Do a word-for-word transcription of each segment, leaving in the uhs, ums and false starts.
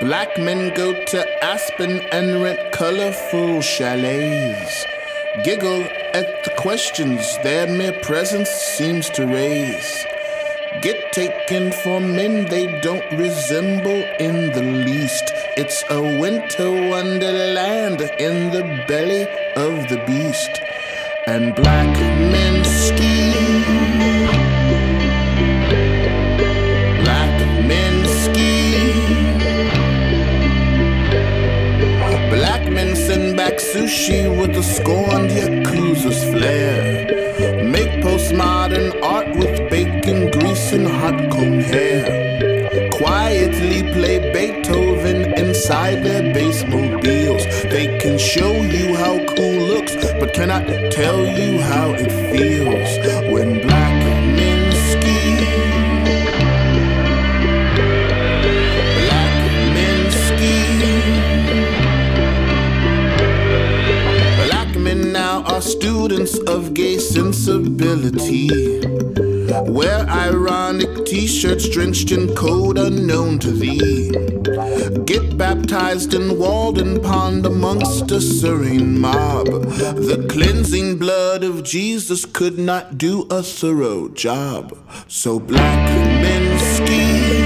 Black men go to Aspen and rent colorful chalets. Giggle at the questions their mere presence seems to raise. Get taken for men they don't resemble in the least. It's a winter wonderland in the belly of the beast. And black men ski. Black men ski. Black men send back sushi with a scorned Yakuza's flair. Make postmodern art with bacon grease and hot comb hair. Quietly play Beethoven inside their bass mobiles. They can show you how cool looks, but cannot tell you how it feels when black men ski. Black men ski. Black men now are students of gay sensibility. Wear ironic t-shirts drenched in code unknown to thee. Get baptized in Walden Pond amongst a serene mob. The cleansing blood of Jesus could not do a thorough job. So black men ski.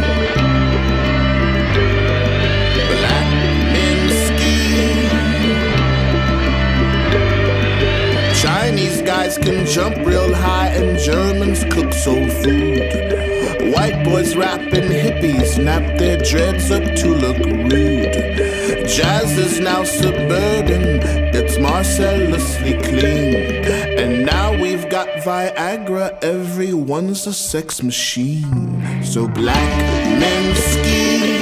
Chinese guys can jump real high and Germans cook soul food. White boys rapping hippies nap their dreads up to look rude. Jazz is now suburban, it's marcellously clean. And now we've got Viagra, everyone's a sex machine. So black men ski.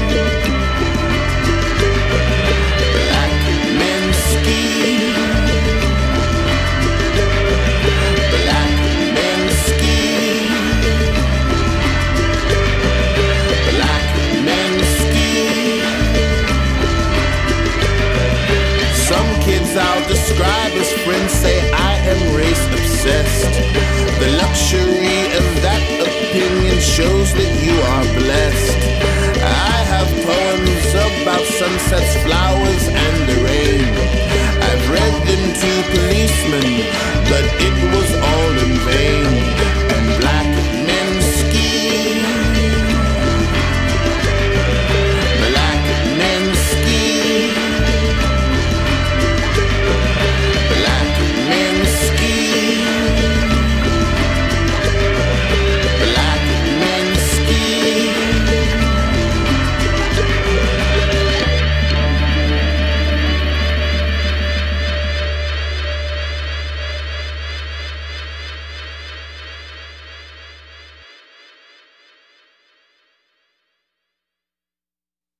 I'll describe as friends say I am race obsessed. The luxury of that opinion shows that you are blessed. I have poems about sunsets, flowers, and the rain.